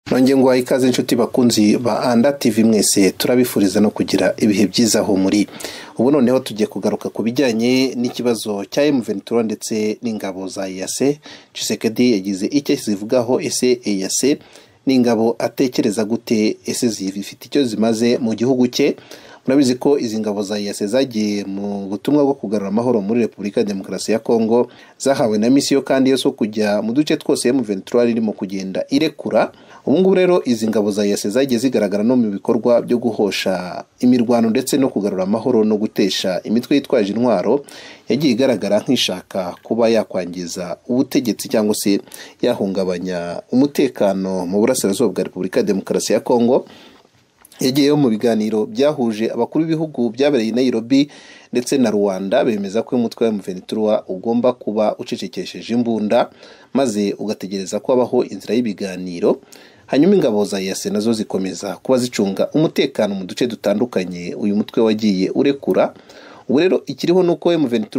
Nongeye ngo ikaze inshuti bakunzi ba Anda TV mwese turabifuriza no kugira ibihe byiza aho muri. Ubu noneho tugiye kugaruka ku bijyanye n'ikibazo cya M23 ndetse n'ingabo za EAC. Tshisekedi yagize icyo zivugaho, ese EAC n'ingabo atekereza gute, ese zifite icyo zimaze mu gihugu cye. Murabizi ko izi ngabo za EAC zagiye mu butumwa bwo kugarura amahoro muri Repubulika ya Demokarasi ya Kongo, zahawe na misiyo kandi yo kujya mu duce twose M23 irimo kugenda irekura. Ubu ngubu rero izi ngabo za EAC zagiye zigaragara no mu bikorwa byo guhosha imirwano ndetse no kugarura amahoro no gutesha imitwe yitwaje intwaro yagiye igaragara nk'ishaka kuba yakwangiza ubutegetsi cyangwa se yahungabanya umutekano mu burasirazuba bwa Repubulika ya Demokarasi ya Kongo. Yagiyeho mu biganiro byahuje abakuru b'ibihugu byabereye i Nairobi ndetse na Rwanda, bemeza ko umutwe wa M23 ugomba kuba ucecekesheje imbunda maze ugategereza ko habaho inzira y'ibiganiro. Hanyuma ingabo za EAC nazo zikomeza kuba zicunga umutekano mu duce dutandukanye uyu mutwe wagiye urekura. Ubu rero ikiriho nuko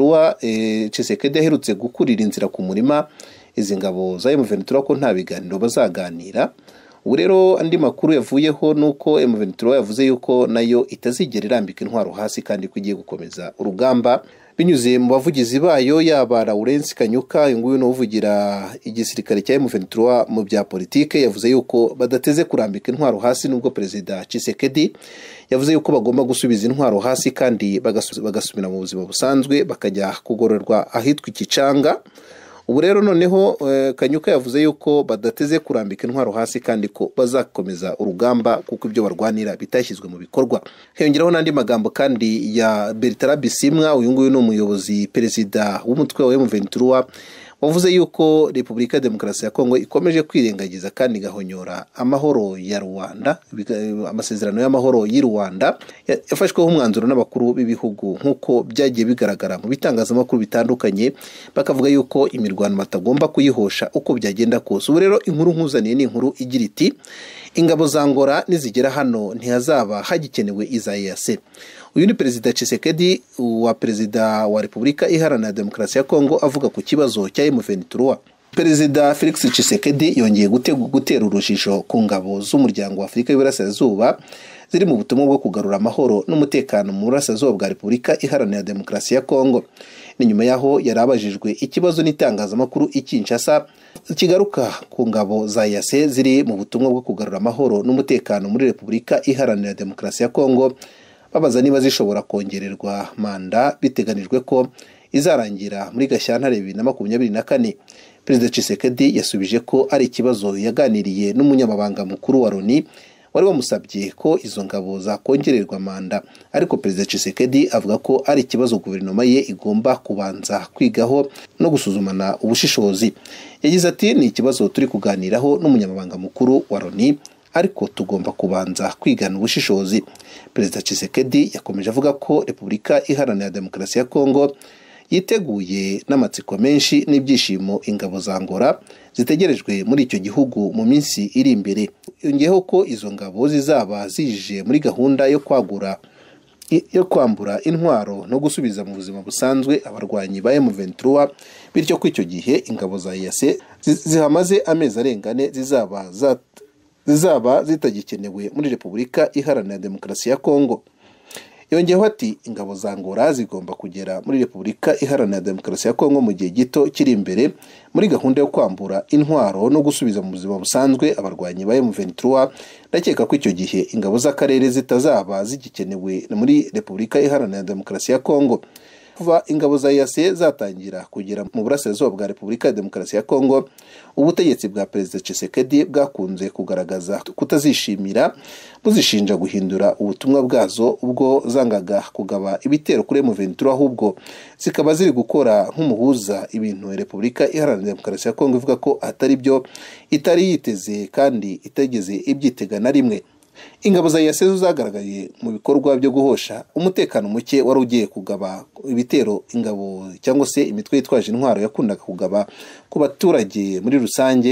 M23 Tshisekedi yaherutse gukurira inzira ku murima izi ngabo za M23 ko nta biganiro bazaganira. Ubu rero andi makuru yavuyeho nuko M23 yavuze yuko nayo itazigera irambika intwaro hasi kandi ko igiye gukomeza urugamba binyuze mu bavugizi bayo, yaba Lawrence Kanyuka, uyu nguyu no uvugira igisirikare cya M23 mu bya politike, yavuze yuko badateze kurambika intwaro hasi, nubwo Perezida Tshisekedi yavuze yuko bagomba gusubiza intwaro hasi kandi bagasubira mu buzima busanzwe bakajya kugororwa ahitwa Ikicanga. Ubu rero noneho Kanyuka yavuze yuko badateze kurambika intwaro hasi kandi ko bazakomeza urugamba kuko ibyo barwanira bitashyizwe mu bikorwa. Hiyongeraho n'andi magambo kandi ya Bertrand Bisimwa, uyu nguyu ni umuyobozi perezida w'umutwe wa M23, wavuze yuko Repubulika ya Demokarasi ya Kongo ikomeje kwirengagiza kandi igahonyora amahoro ya Rwanda, amasezerano y'amahoro y'u Rwanda yafashweho umwanzuro n'abakuru b'ibihugu nk'uko byagiye bigaragara mu bitangazamakuru bitandukanye, bakavuga yuko imirwano batagomba kuyihosha uko byagenda kose. Ubu rero inkuru nkuzaniye ni inkuru igira iti ingabo za Angola nizigera hano ntihazaba hagikenewe iza EAC. Uyu ni Perezida Tshisekedi wa Perezida wa Repubulika Iharanira Demokarasi ya Kongo avuga ku kibazo cya M23. Perezida Felix Tshisekedi yongeye gutera urujijo ku ngabo z'umuryango wa Afurika y'Iburasirazuba ziri mu butumwa bwo kugarura amahoro n'umutekano mu burasirazuba bwa Repubulika Iharanira Demokarasi ya Kongo. Ni nyuma yaho yarabajijwe ikibazo n'itangazamakuru i Kinshasa kigaruka ku ngabo za EAC ziri mu butumwa bwo kugarura amahoro n'umutekano muri Repubulika Iharanira Demokarasi ya Kongo, babaza niba zishobora kongererwa manda biteganijwe ko izarangira muri Gashyantare 2024. Perezida Tshisekedi yasubije ko ari ikibazo yaganiriye n'umunyamabanga mukuru wa Loni wari wamusabye ko izo ngabo zakongererwa manda, ariko Perezida Tshisekedi avuga ko ari ikibazo guverinoma ye igomba kubanza kwigaho no gusuzumana ubushishozi. Yagize ati ni ikibazo turi kuganiraho n'umunyamabanga mukuru wa Loni, ariko tugomba kubanza kwigana ubushishozi. Perezida Tshisekedi yakomeje avuga ko Repubulika Iharanira Demokarasi ya Kongo yiteguye n'amatsiko menshi n'ibyishimo ingabo za Angola zitegerejwe muri icyo gihugu mu minsi iri imbere. Yongeyeho ko izo ngabo zizaba zije muri gahunda yo kwambura intwaro no gusubiza mu buzima busanzwe abarwanyi ba M23, bityo ko icyo gihe ingabo za EAC zihamaze amezi arengane zizaba zitagikenewe muri Repubulika Iharanira Demokarasi ya Kongo. Yongeyeho ati ingabo za Angola zigomba kugera muri Repubulika Iharanira Demokarasi ya Kongo mu gihe gito kiri imbere muri gahunda yo kwambura intwaro no gusubiza mu buzima busanzwe abarwanyi ba M23. Ndakeka ko icyo gihe ingabo z'akarere zitazaba zigikenewe muri Repubulika Iharanira Demokarasi ya Kongo. Kuva ingabo za EAC zatangira kugera mu burasirazuba bwa Repubulika ya Demokarasi ya Kongo, ubutegetsi bwa Perezida Tshisekedi bwakunze kugaragaza kutazishimira, buzishinja guhindura ubutumwa bwazo ubwo zangaga kugaba ibitero kuri M23, ahubwo zikaba ziri gukora nk'umuhuza, ibintu Repubulika Iharanira Demokarasi ya Kongo ivuga ko atari byo itari yiteze kandi itegeze ibyitega na rimwe. Ingabo za EAC zagaragaye mu bikorwa byo guhosha umutekano muke wari ugiye kugaba ibitero ingabo cyangwa se imitwe yitwaje intwaro yakundaga kugaba ku baturage muri rusange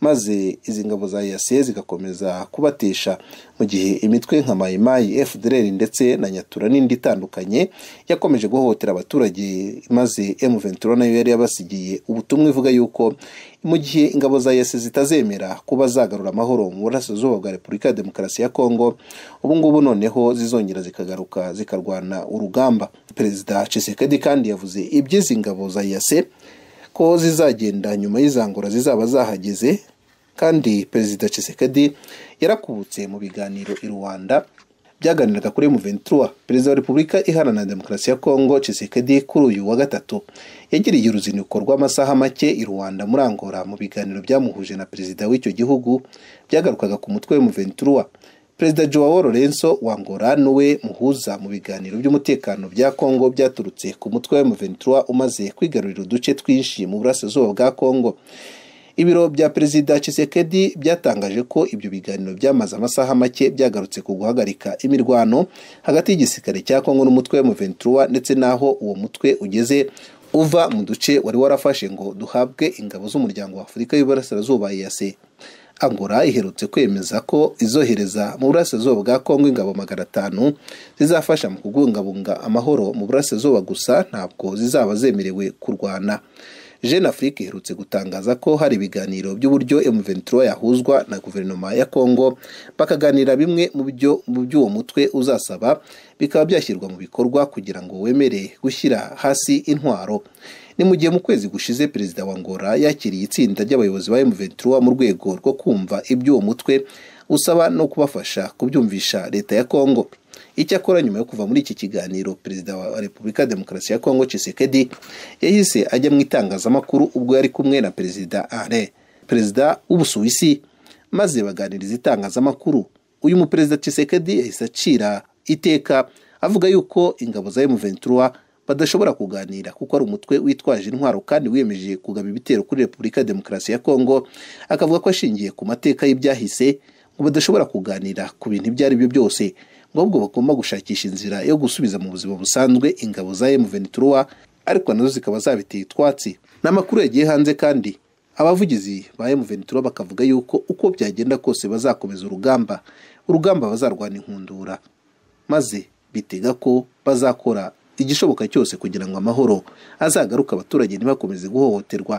maze izi ngabo za EAC zigakomeza kubatesha, mu gihe imitwe nka Mai Mai, FDLR ndetse na Nyatura n'indi itandukanye yakomeje guhohotera abaturage, maze M23 nayo yari yabasigiye ubutumwa ivuga yuko mu gihe ingabo za EAC zitazemera kuba zagarura amahoro mu burasirazuba bwa Repubulika ya Demokarasi ya Kongo, ubu ngubu noneho zizongera zikagaruka zikarwana urugamba. Perezida Tshisekedi kandi yavuze iby'izi ngabo za EAC ko zizagenda nyuma y'izangura zizaba zahageze, kandi Perezida Tshisekedi yarakubutse mu biganiro i Rwanda byaganiraga kuri M23. Perezida wa Repubulika Iharanira Demokarasi ya Kongo Tshisekedi kuri uyu wa gatatu yagiriye uruzinduko rw'amasaha make i Rwanda muri Angola, mu biganiro byamuhuje na perezida w'icyo gihugu byagarukaga ku mutwe wa M23. Perezida Joao Lourenço wa Angola niwe muhuza mu biganiro by'umutekano bya Kongo byaturutse ku mutwe wa M23 umaze kwigarurira uduce twinshi mu burasirazuba bwa Kongo. Ibiro bya Perezida Tshisekedi byatangaje ko ibyo biganiro byamaze amasaha make byagarutse ku guhagarika imirwano hagati y'igisirikare cya Kongo n'umutwe wa M23, ndetse naho uwo mutwe ugeze uva mu duce wari warafashe ngo duhabwe ingabo z'umuryango wa Afurika y'Uburasirazuba EAC. Angola iherutse kwemeza ko izohereza mu burasirazuba bwa Kongo ingabo 500 zizafasha mu kubungabunga amahoro mu burasirazuba, gusa ntabwo zizaba zemerewe kurwana. Jeune Afrique iherutse gutangaza ko hari ibiganiro by'uburyo M23 yahuzwa na guverinoma ya Kongo bakaganira bimwe mu by'uwo mutwe uzasaba, bikaba byashyirwa mu bikorwa kugira ngo wemere gushyira hasi intwaro. Ni mu gihe mu kwezi gushize Perezida wa Angola yakiriye itsinda ry'abayobozi ba M23 mu rwego rwo kumva iby'uwo mutwe usaba no kubafasha kubyumvisha leta ya Kongo. Icyakora nyuma yo kuva muri iki kiganiro, Perezida wa Repubulika ya Demokarasi ya Kongo Tshisekedi yahise ajya mu itangazamakuru ubwo yari kumwe na Perezida Alain, perezida w'Ubusuwisi, maze baganiriza itangazamakuru. Uyu mu Perezida Tshisekedi yahise acira iteka avuga yuko ingabo za M23 badashobora kuganira kuko ari umutwe witwaje intwaro kandi wiyemeje kugaba ibitero kuri Repubulika ya Demokarasi ya Kongo. Akavuga ko ashingiye ku mateka y'ibyahise ngo badashobora kuganira ku bintu ibyo ari byo byose, ahubwo bagomba gushakisha inzira yo gusubiza mu buzima busanzwe ingabo za M23, ariko nazo zikaba zabiteye utwatsi. N'amakuru yagiye hanze kandi abavugizi ba M23 bakavuga yuko uko byagenda kose bazakomeza urugamba bazarwana inkundura, maze bitega ko bazakora igishoboka cyose kugira ngo amahoro azagaruka, abaturage ntibakomeze guhohoterwa.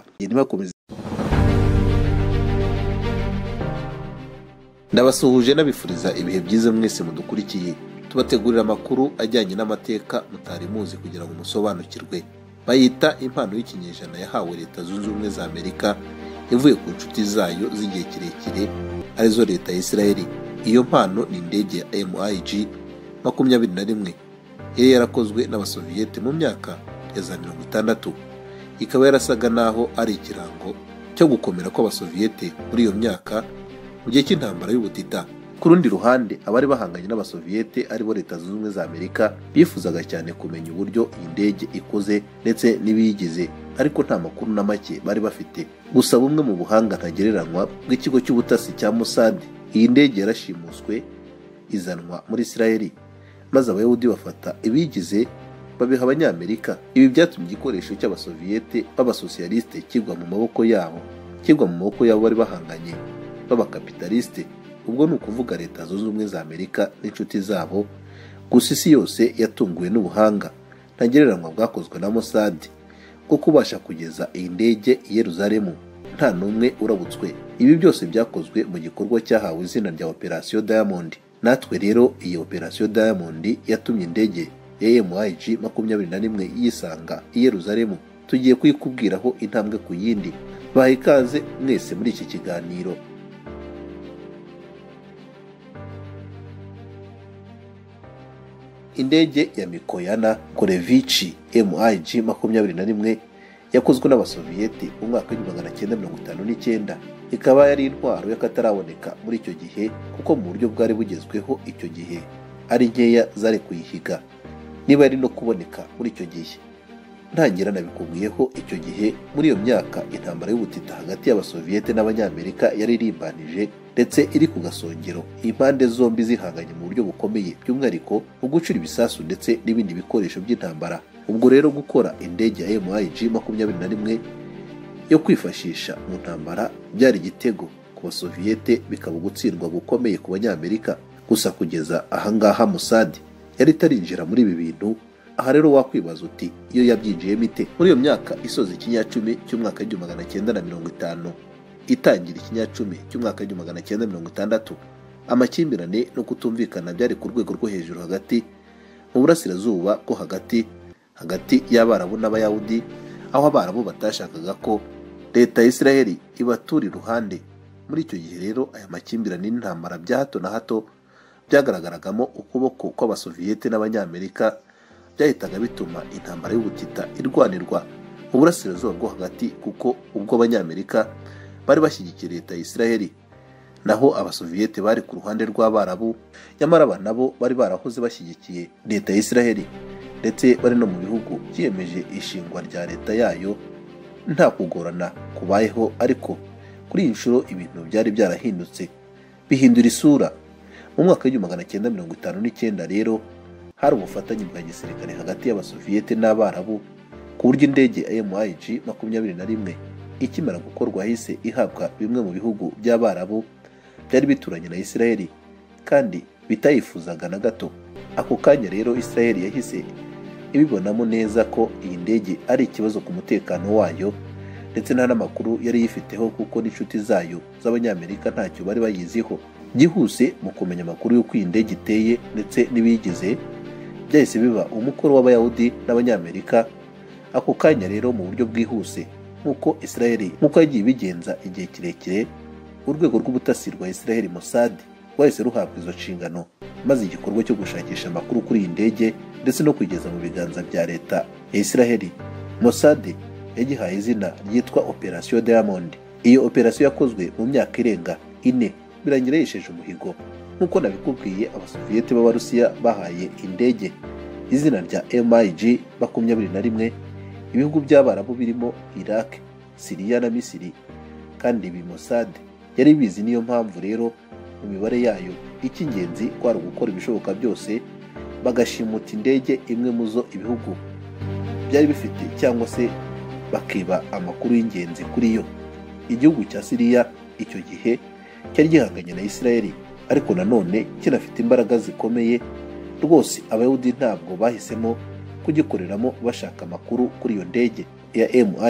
Ndabasuhuje nabifuriza ibihe byiza mwese mudukurikiye. Tubategurira amakuru ajyanye n'amateka mutari muzi kugira ngo musobanukirwe. Bayita impano y'ikinyejana yahawe Leta Zunze Ubumwe za Amerika ivuye ku nshuti zayo z'igihe kirekire arizo Leta ya Israeli. Iyo mpano ni indege ya MiG-21 yari yarakozwe n'Abasoviyete mu myaka ya za 60. Ikaba yarasaga naho ari ikirango cyo gukomera kw'Abasoviyete muri iyo myaka mu gihe cy'intambara y'ubutita. Ku rundi ruhande, abari bahanganye n'Abasoviyete aribo Leta Zunze Ubumwe za Amerika bifuzaga cyane kumenya uburyo iyi ndege ikoze ndetse n'ibiyigize, ariko nta makuru na make bari bafite. Gusa bumwe mu buhanga ntagereranywa bw'ikigo cy'ubutasi cya Mossad, iyi ndege yarashimuswe izanwa muri Israeli, maze Abayahudi bafata ibiyigize babiha Abanyamerika. Ibi byatumye igikoresho cy'Abasoviyete b'Abasosiyaliste kigwa mu maboko yabo bari bahanganye b'abakapitaliste. Ubwo ni ukuvuga Leta Zunze Ubumwe za Amerika n'inshuti zabo. Gusa isi yose yatunguwe n'ubuhanga ntagereranywa bwakozwe na Mossad bwo kubasha kugeza iyi ndege i Yerusalemu nta n'umwe urabutswe. Ibi byose byakozwe mu gikorwa cyahawe izina rya Operation Diamond. Natwe rero iyi Operation Diamond yatumye indege ya MiG-21 yisanga i Yerusalemu. Tugiye kuyikubwiraho intambwe ku yindi. Baha ikaze mwese muri iki kiganiro. Indege ya Mikoyana Kolevici MiG-21 yakozwe n'Abasoviyete mu mwaka wa 1959. Ikaba yari intwaro y'akataraboneka muri icyo gihe, kuko mu buryo bwari bugezweho icyo gihe ari nkeya zari kuyihiga, niba ari no kuboneka muri icyo gihe. Ntangira nabikubwiyeho icyo gihe muri iyo myaka intambara y'ubutita hagati y'Abasoviyete n'Abanyamerika yari irimbanije ndetse iri ku gasongero, impande zombi zihanganye mu buryo bukomeye, by'umwihariko mu gucura ibisasu ndetse n'ibindi bikoresho by'intambara. Ubwo rero gukora indege ya MiG-21 yo kwifashisha mu ntambara byari igitego ku basoviyete, bikaba gutsindwa gukomeye ku banyamerika. Gusa kugeza ahangaha Mossad yari itarinjira muri ibi bintu. Aha rero wakwibaza uti iyo yabyinjiyemo ite? Muri iyo myaka isoza ikinyacumi cy'umwaka w'igihumbi magana cyenda na mirongo itanu itangira ikinyacumi cy'umwaka w'igihumbi magana cyenda mirongo itandatu, amakimbirane no kutumvikana byari ku rwego rwo hejuru hagati mu burasirazuba bwo hagati y'Abarabu n'Abayahudi, aho Abarabu batashakaga ko leta ya Israel ibatura iruhande. Muri icyo gihe rero aya makimbirane n'intambara bya hato na hato byagaragaragamo ukuboko kw'abasoviyete n'abanyamerika, byahitaga bituma intambara y'ubutita irwanirwa mu burasirazuba bwo hagati, kuko ubwo abanyamerika bari bashyigikiye leta ya Israel, naho abasoviyete bari ku ruhande rw'Abarabu. Nyamara aba nabo bari barahoze bashyigikiye leta ya Israel, ndetse bari no mu bihugu byiyemeje ishingwa rya leta yayo. Nta kugorana kubayeho, ariko kuri iyi nshuro ibintu byari byarahindutse bihindura isura. Mu mwaka w'igihumbi magana cyenda mirongo itanu n'icyenda rero hari ubufatanye bwa gisirikare hagati y'abasoviyete n'Abarabu, ku buryo indege ya MiG-21 ikimara gukorwa yahise ihabwa bimwe mu bihugu by'Abarabu byari bituranye na Israel kandi bitayifuzaga na gato. Ako kanya rero Israel yahise ibibonamo neza ko iyi ndege ari ikibazo ku mutekano wayo, ndetse nta n'amakuru yari yifiteho, kuko n'inshuti zayo z'abanyamerika ntacyo bari bayiziho. Byihuse mu kumenya amakuru y'uko iyi ndege iteye ndetse n'ibiyigize, byahise biba umukoro w'Abayahudi n'Abanyamerika. Ako kanya rero mu buryo bwihuse, nk'uko yagiye ibigenza igihe kirekire, urwego rw'ubutasi rwa Israel Mossad rwahise ruhabwa izo nshingano, maze igikorwa cyo gushakisha amakuru kuri iyi ndege ndetse no kugeza mu biganza bya leta ya Israel, Mossad yagihaye izina ryitwa Operation Diamond. Iyo operasiyo yakozwe mu myaka irenga 4 birangira yisheje umuhigo. Nk'uko nabikubwiye, abasoviyete b'Abarusiya bahaye indege izina rya MiG-21 ibihugu by'Abarabu birimo Iraq, Syria na Misiri, kandi ibi Mossad yari bizi. Niyo mpamvu rero mu mibare yayo icy'ingenzi kwari gukora ibishoboka byose bagashimuta indege imwe mu zo ibihugu byari bifite, cyangwa se bakiba amakuru y'ingenzi kuri yo. Igihugu cya Syria icyo gihe cyari gihanganye na Israel, ariko nanone kinafite imbaraga zikomeye rwose. Abayahudi ntabwo bahisemo kugikoreramo bashaka amakuru kuri iyo ndege ya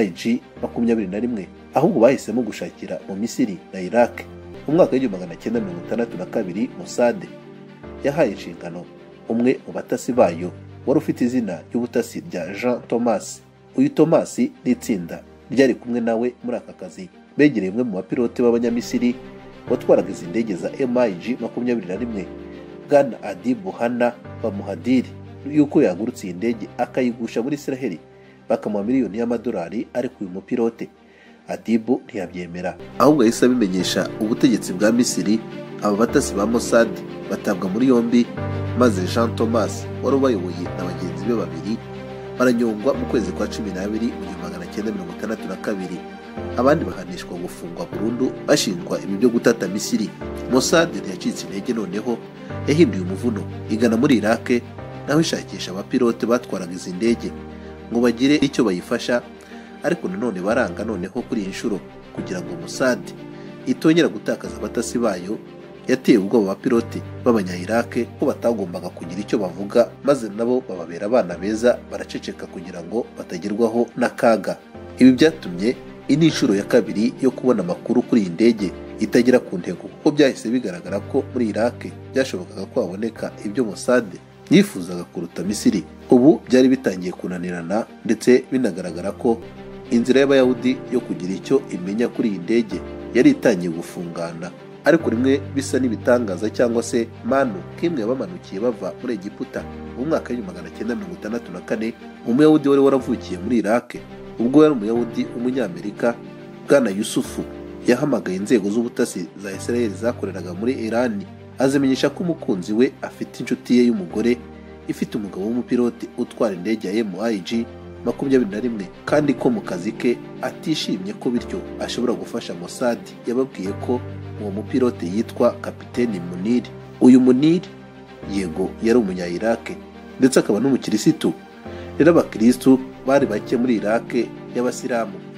MiG-21, ahubwo bahisemo gushakira mu Misiri na Iraq. Mu mwaka w'igihumbi magana cyenda mirongo itandatu na kabiri Mossad yahaye inshingano umwe mu batasi bayo wari ufite izina ry'ubutasi rya Jean Thomas. Uyu Thomas n'itsinda ryari kumwe nawe muri aka kazi begereye umwe mu bapilote b'Abanyamisiri watwaraga izi ndege za MiG-21, Bwana Adi Buhana bamuhadiri yuko yagurutse iyi ndege akayigusha muri Israel, bakamuha miliyoni y'amadolari. Ariko uyu mupilote Adibu ntiyabyemera, ahubwo yahise abimenyesha ubutegetsi bwa Misiri. Aba batasi ba Mossad batabwa muri yombi, maze Jean Thomas wari ubayoboye na bagenzi be babiri baranyongwa mu kwezi kwa 12 mu 1962. Abandi bahanishwa gufungwa burundu bashinjwa ibi byo gutata Misiri. Mossad yacitse intege, noneho yahinduye umuvuno igana muri Iraq, naho ishakisha abapilote batwaraga izi ndege ngo bagire icyo bayifasha. Ariko nanone baranga. Noneho kuri iyi nshuro, kugira ngo Mossad itongera gutakaza abatasi bayo, yateye ubwoba abapilote b'Abanya-Iraq ko batagombaga kugira icyo bavuga, maze nabo bababera abana beza baraceceka kugira ngo batagerwaho n'akaga. Ibi byatumye indi nshuro ya kabiri yo kubona amakuru kuri iyi ndege itagera ku ntego, kuko byahise bigaragara ko muri Iraq byashobokaga ko haboneka ibyo Mossad yifuzaga kuruta Misiri. Ubu byari bitangiye kunanirana, ndetse binagaragara ko inzira y'Abayahudi yo kugira icyo imenya kuri iyi ndege yari itangiye gufungana. Ariko rimwe bisa n'ibitangaza cyangwa se manu kimwe bamanukiye bava muri Egiputa mu mwaka wa 1964. Umuyahudi wari waravukiye muri Iraq, ubwo yari umuyahudi w'umunyamerika, Bwana Yusufu, yahamagaye inzego z'ubutasi za Israel zakoreraga muri Iran, azimenyesha ko umukunzi we afite inshuti ye y'umugore ifite umugabo w'umupilote utwara indege ya MiG-21, kandi ko mu kazi ke atishimye, ko bityo ashobora gufasha Mossad. Yababwiye ko uwo mupilote yitwa Kapiteni Munir. Uyu Munir yego yari umunya-Iraq ndetse akaba n'umukirisitu. Rero abakirisitu bari bake muri Iraq y'Abasilamu,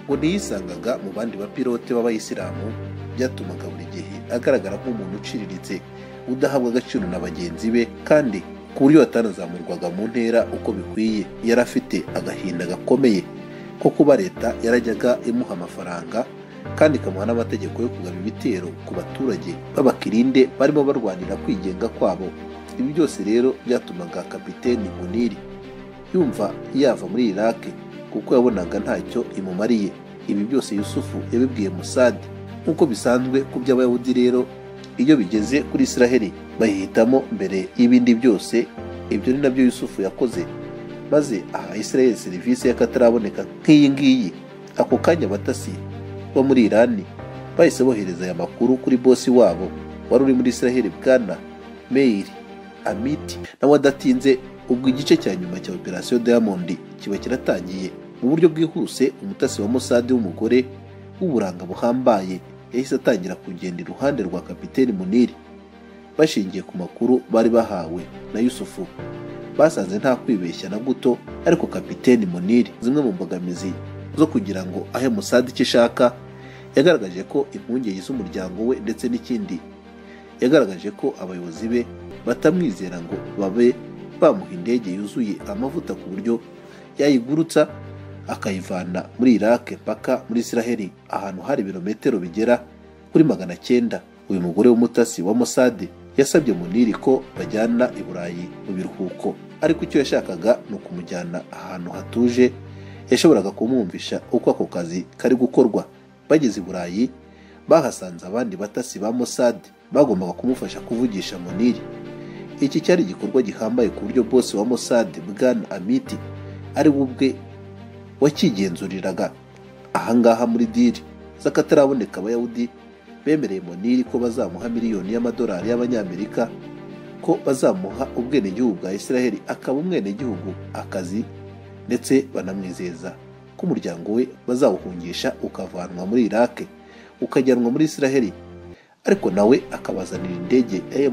ngo ntiyisangaga mu bandi bapilote b'abayisilamu, byatumaga buri gihe agaragara nk'umuntu uciriritse udahabwa agaciro na bagenzi be, kandi ku buryo atanazamurwaga mu ntera uko bikwiye. Yari afite agahinda gakomeye ko kuba leta yarajyaga imuha amafaranga kandi ikamuha n'amategeko yo kugaba ibitero ku baturage b'abakirinde barimo barwanira kwigenga kwabo. Ibi byose rero byatumaga kapiteni Muniri yumva yava muri Iraq kuko yabonaga ntacyo imumariye. Ibi byose Yusufu yabibwiye Mossad. Nk'uko bisanzwe ku by'Abayahudi rero, iyo bigeze kuri Israheli bahitamo mbere y'ibindi byose. Ibyo ni nabyo Yusufu yakoze, maze aha Israheli serivisi y'akataraboneka nk'iyi ngiyi. Ako kanya abatasi bo muri Irani bahise bohereza aya makuru kuri bosi wabo wari uri muri Israheli, Bwana Meir Amit. nawe adatinze, ubwo igice cya nyuma cya operasiyo Diamond kiba kiratangiye. Mu buryo bwihuse, umutasi wa Mossad w'umugore w'uburanga buhambaye yahise atangira kugenda iruhande rwa kapiteni Muniri. Bashingiye ku makuru bari bahawe na Yusufu, basanze nta kwibeshya na guto, ariko kapiteni Muniri, zimwe mu mbogamizi zo kugira ngo ahe Mossad icyo ishaka, yagaragaje ko impungenge z'umuryango we, ndetse n'ikindi yagaragaje ko abayobozi be batamwizera ngo babe bamuha indege yuzuye amavuta ku buryo yayigurutsa akayivana muri Iraq mpaka muri Israheli, ahantu hari ibirometero bigera kuri 900. Uyu mugore w'umutasi wa Mossad yasabye Muniri ko bajyana i Burayi mu biruhuko, ariko icyo yashakaga ni ukumujyana ahantu hatuje yashoboraga kumwumvisha uko ako kazi kari gukorwa. Bageze i Burayi bahasanze abandi batasi ba Mossad bagombaga kumufasha kuvugisha Muniri. Iki cyari igikorwa gihambaye ku buryo bosi wa Mossad, Bwana Amit, ari ubwe wakigenzuriraga. Ahangaha muri diri z'akataraboneka, Abayahudi bemereye Muniri ko bazamuha miliyoni y'amadolari y'Abanyamerika, ko bazamuha ubwenegihugu bwa Israheli, akaba umwenegihugu, akazi, ndetse banamwizeza ko umuryango we bazawuhungisha ukavanwa muri Iraq ukajyanwa muri Israheli, ariko nawe akabazanira indege ya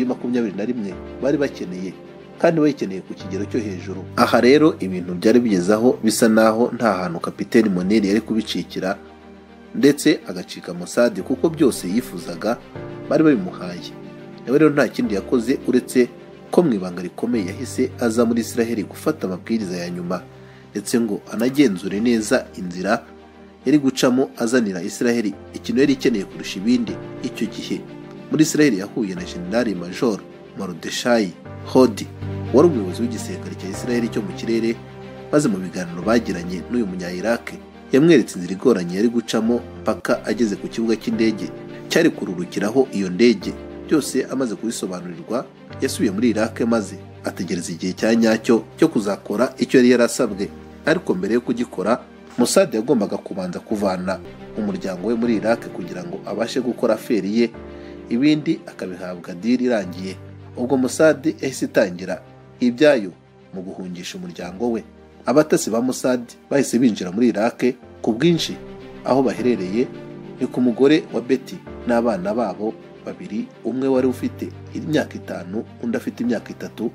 MiG-21 bari bakeneye, kandi bayikeneye ku kigero cyo hejuru. Aha rero ibintu byari bigezaho bisa naho nta hantu kapiteni Muniri yari kubicikira, ndetse agacika Mossad, kuko byose yifuzaga bari babimuhaye. Nawe rero nta kindi yakoze uretse ko mu ibanga rikomeye yahise aza muri Israheli gufata amabwiriza ya nyuma, ndetse ngo anagenzure neza inzira yari gucamo azanira Israheli ikintu yari ikeneye kurusha ibindi. Icyo gihe muri Israheli yahuye na General Major Mordechai Hodi, wari umuyobozi w'igisirikare cya Israheli cyo mu kirere, maze mu biganiro bagiranye n'uyu munya-Iraq yamweretse inzira igoranye yari gucamo mpaka ageze ku kibuga cy'indege cyari kururukiraho iyo ndege. Byose amaze kubisobanurirwa, yasubiye muri Iraq maze ategereza igihe cya nyacyo cyo kuzakora icyo yari yarasabwe. Ariko mbere yo kugikora, Mossad yagombaga kubanza kuvana umuryango we muri Iraq kugira ngo abashe gukora aferi ye, ibindi akabihabwa diri irangiye. Ubwo Mossad yahise itangira ibyayo mu guhungisha umuryango we. Abatasi ba Mossad bahise binjira muri Iraq ku bwinshi. Aho baherereye ni ku mugore wa Betty n'abana babo babiri, umwe wari ufite imyaka 5, undi afite imyaka 3.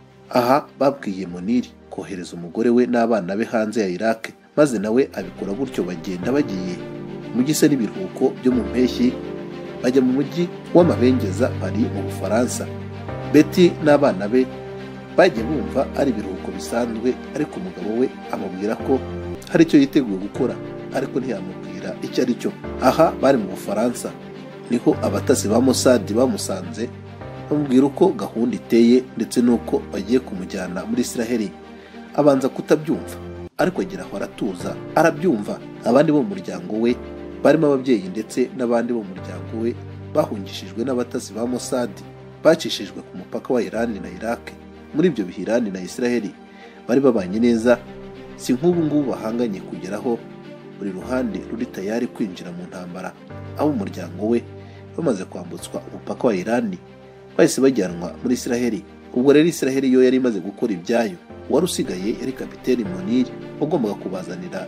Aha babwiye Muniri kohereza umugore we n'abana be hanze ya Iraq, maze nawe abikora gutyo. Bagenda bagiye mu gisa n'ibiruhuko byo mu mpeshyi, bajya mu mujyi w'amabengeza bari mu Bufaransa. Betty n'abana be bagiye bumva ari ibiruhuko bisanzwe, ariko umugabo we amubwira ko hari icyo yiteguye gukora, ariko ntiyamubwira icyo ari cyo. Aha bari mu Bufaransa niho abatasi ba Mossad bamusanze, bamubwira uko gahunda iteye ndetse n'uko bagiye kumujyana muri Israheli. Abanza kutabyumva, ariko agira aho aratuza arabyumva. Abandi bo mu muryango we barimo ababyeyi ndetse n'abandi bo mu muryango we bahungishijwe n'abatasi ba Mossad, bacishijwe ku mupaka wa Iran na Iraq. Muri ibyo bihe Iran na Israheli bari babanye neza, si nk'ubu ngubu bahanganye kugeraho buri ruhande ruri tayari kwinjira mu ntambara. Abo umuryango we bamaze kwambutswa umupaka wa Iran, bahise bajyanwa muri Israheli. Ubwo rero Israheli yo yari imaze gukora ibyayo. Wari usigaye yari kapiteni Muniri wagombaga kubazanira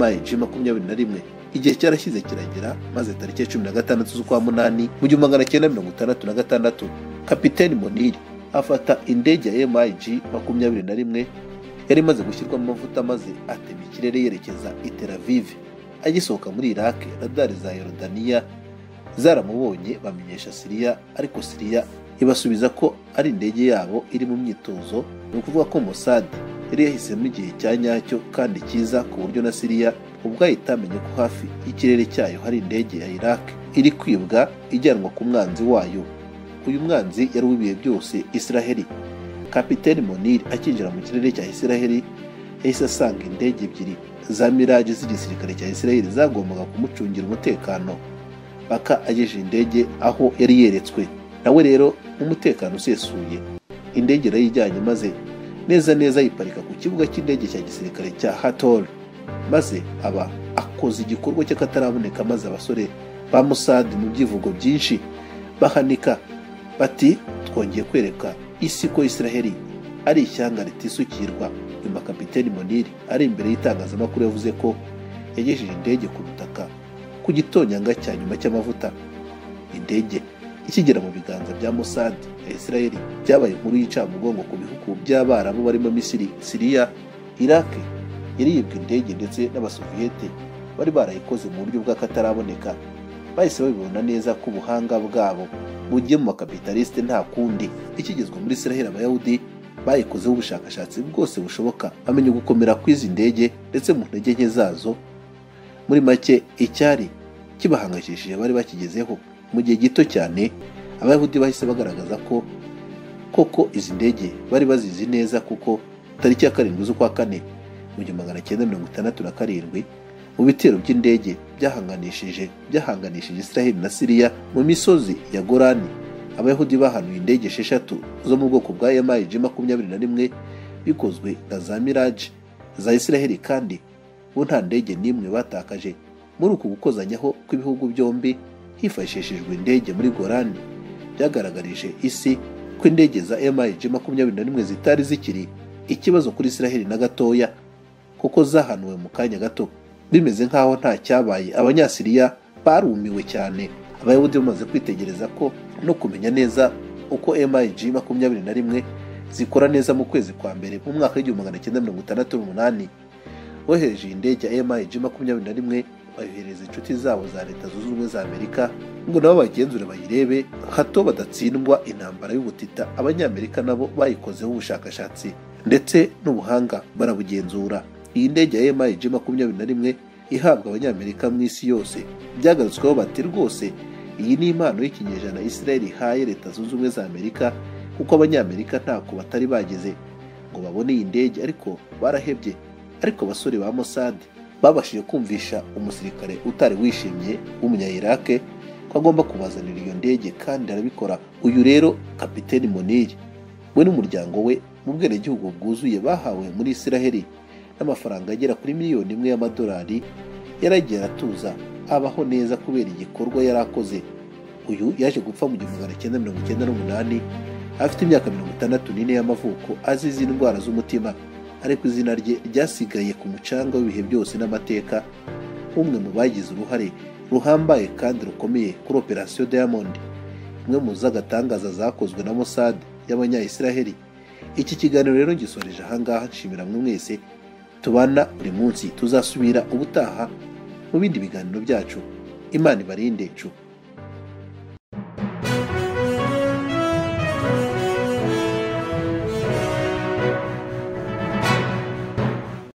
MiG-21. Igihe cyarashyize kiragera, maze tariki 16 z'ukwa munani mu 1966 kapiteni Muniri afata indege ya MiG-21 yari imaze gushyirwamo amavuta, maze atema ikirere yerekeza i Tel Aviv. agisohoka muri Iraq radari za Yorodaniya zaramubonye bamenyesha Siriya, ariko Siriya ibasubiza ko ari indege yabo iri mu myitozo. Ni ukuvuga ko Mossad yari yahisemo igihe cya nyacyo kandi cyiza ku buryo na Siriya ubwayo itamenye ko hafi y'ikirere cyayo hari indege ya Iraq iri kwibwa ijyanwa ku mwanzi wayo. Uyu mwanzi yari uw'ibihe byose Israheli. Kapiteni Monir akinjira mu kirere cya Israheli yahise asanga indege ebyiri za Mirage z'igisirikare cya Israheli zagombaga kumucungira umutekano paka agejeje indege aho yari yeretswe. Nawe rero mu mutekano usesuye indege yarayijyanye maze neza neza yiparika ku kibuga cy'indege cya gisirikare cya Hatol, maze aba akoze igikorwa cy'akataraboneka, maze abasore ba Mossad mu byivugo byinshi bahanika bati twongeye kwereka isi ko Israheli ari ishyanga ritisukirwa. Nyuma Kapiteni Monir ari imbere y'itangazamakuru yavuze ko yagejeje indege ku butaka ku gitonyanga cya nyuma cy'amavuta. Indege ikigera mu biganza bya Mossad ya Israheli byabaye inkuru y'incamugongo ku bihugu by'Abarabu barimo Misiri, Siriya, Iraq. Yari yibwe indege ndetse n'Abasoviyete bari barayikoze mu buryo bw'akataraboneka. Bahise babibona neza ko ubuhanga bwabo bugiye mu makapitaliste nta kundi. Ikigezwa muri Israheli, Abayahudi bayikozeho ubushakashatsi bwose bushoboka, bamenye gukomera kw'izi ndege ndetse mu ntege nke zazo. Muri make icyari kibahangayikishije bari bakigezeho mu gihe gito cyane. Abayahudi bahise bagaragaza ko koko izi ndege bari bazizi neza, kuko tariki ya 7 z'ukwa 4 mu 1967 mu bitero by'indege byahanganishije Israheli na Siriya mu misozi ya Golani, Abayahudi bahanuye indege 6 zo mu bwoko bwa MiG-21 bikozwe na za Mirage za Israheli, kandi bo nta ndege n'imwe batakaje. Muri uku gukozanyaho kw'ibihugu byombi hifashishijwe indege muri Golani, byagaragarije isi ko indege za MiG-21 zitari zikiri ikibazo kuri Israheli na gatoya, kuko zahanuwe mu kanya gato bimeze nk'aho nta cyabaye. Abanyasiriya barumiwe cyane. Abayahudi bamaze kwitegereza ko no kumenya neza uko MiG-21 zikora neza mu kwezi kwa mbere mu mwaka w'1968 bohereje indege ya MiG-21 bayohereza inshuti zabo za Leta Zunze Ubumwe za Amerika ngo nabo bagenzure bayirebe hato badatsindwa intambara y'ubutita. Abanyamerika nabo bayikozeho ubushakashatsi ndetse n'ubuhanga barabugenzura. Iyi ndege ya MiG-21 ihabwa Abanyamerika mu isi yose. Byagarutsweho bati rwose iyi ni impano y'ikinyejana Israheli ihaye Leta Zunze Ubumwe za Amerika, kuko Abanyamerika ntako batari bageze ngo babone iyi ndege, ariko barahebye. Ariko abasore ba Mossad babashije kumvisha umusirikare utari wishimye w'umunya-Iraq ko agomba kubazanira iyo ndege, kandi arabikora. Uyu rero Kapiteni Monir we n'umuryango we mu bwenegihugu bwuzuye bahawe muri Israheli n'amafaranga agera kuri miliyoni 1 y'amadolari, yaragiye aratuza abaho neza kubera igikorwa yari akoze. Uyu yaje gupfa mu 1998 afite imyaka 64 y'amavuko azize indwara z'umutima, ariko izina rye ryasigaye ku mucanga w'ibihe byose n'amateka nk'umwe mu bagize uruhare ruhambaye kandi rukomeye kuri Operation Diamond, imwe mu z'agatangaza zakozwe na Mossad y'Abanya-Israheli. Iki kiganiro rero gisoreje ahangaha. Nshimira mwe mwese tubana buri munsi. Tuzasubira ubutaha mu bindi biganiro byacu. Imana ibarinde.